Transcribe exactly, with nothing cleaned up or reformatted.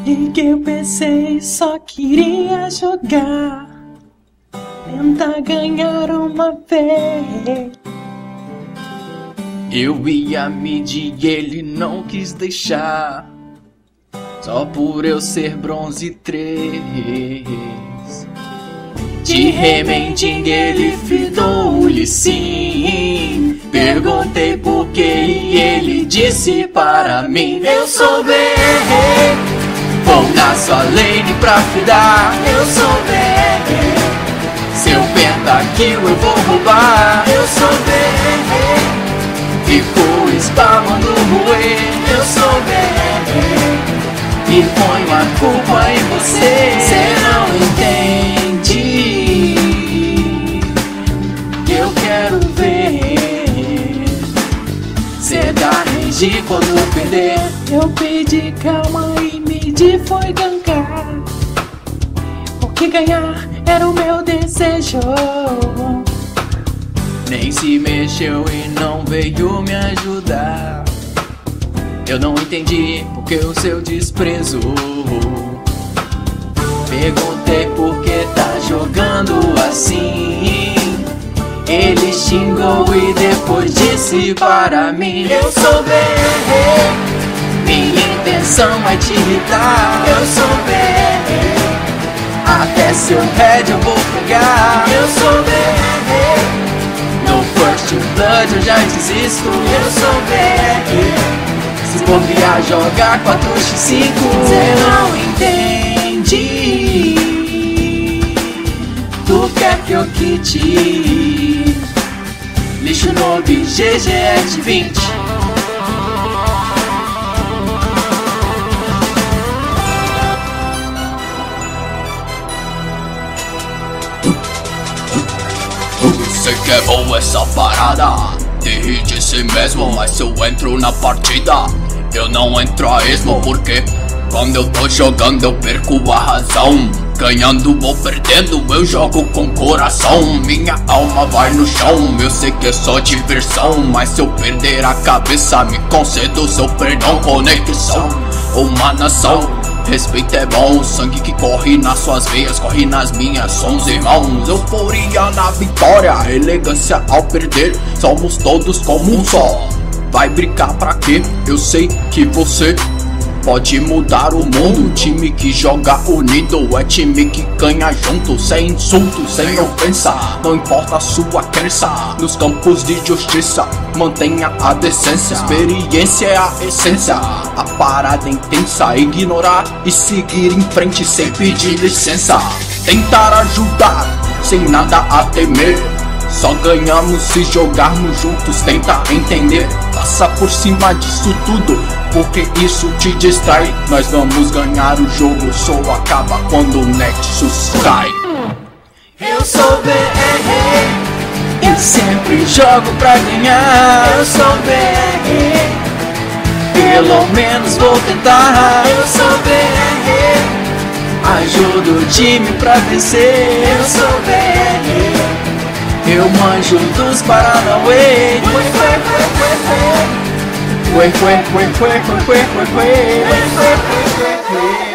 Liguei o P C e só queria jogar, tentar ganhar uma vez. Eu ia medir e ele não quis deixar, só por eu ser bronze três. De remendinho ele fidou-lhe sim. Perguntei por que e ele disse para mim: eu sou B R, vou na sua lane pra fidar. Eu sou B R, seu pentakill eu vou roubar. Eu sou B R, ficou spamando ruê. Eu sou B R, e ponho a culpa em você. Cê não entende, eu quero ver cê dar rage quando eu perder. Eu pedi calma e medi foi gankar, porque ganhar era o meu desejo. Nem se mexeu e não veio me ajudar. Eu não entendi porque o seu desprezo. Perguntei por que tá jogando assim. Ele xingou e depois disse para mim: eu sou B R, minha intenção é te irritar. Eu sou B R, até seu head eu vou pegar. Eu sou B R, no first blood eu já desisto. Eu sou B R, se bobear jogar quatro por cinco. Cê não entende, tu quer que eu quite lixo no G G S vinte. Sei que é bom essa parada de hit assim mesmo, mas se eu entro na partida eu não entro a esmo, porque quando eu tô jogando eu perco a razão. Ganhando ou perdendo eu jogo com coração. Minha alma vai no chão, eu sei que é só diversão, mas se eu perder a cabeça me concedo seu perdão. Conexão, uma nação, respeito é bom. Sangue que corre nas suas veias, corre nas minhas, somos irmãos. Euforia na vitória, elegância ao perder, somos todos como um só. Vai brincar pra quê? Eu sei que você pode mudar o mundo. Time que joga unido é time que ganha junto. Sem insulto, sem ofensa, não importa a sua crença. Nos campos de justiça, mantenha a decência. Experiência é a essência, a parada intensa. Ignorar e seguir em frente sem pedir licença. Tentar ajudar, sem nada a temer. Só ganhamos se jogarmos juntos, tenta entender. Passa por cima disso tudo, porque isso te distrai. Nós vamos ganhar o jogo, só acaba quando o Nexus cai. Eu sou B R, eu sempre jogo pra ganhar. Eu sou B R, pelo menos vou tentar. Eu sou B R, ajudo o time pra vencer. Eu sou B R, eu manjo dos Paranauê. Foi, foi, foi, foi, foi. Foi, foi, foi, foi, foi, foi, foi, foi, foi, foi, foi.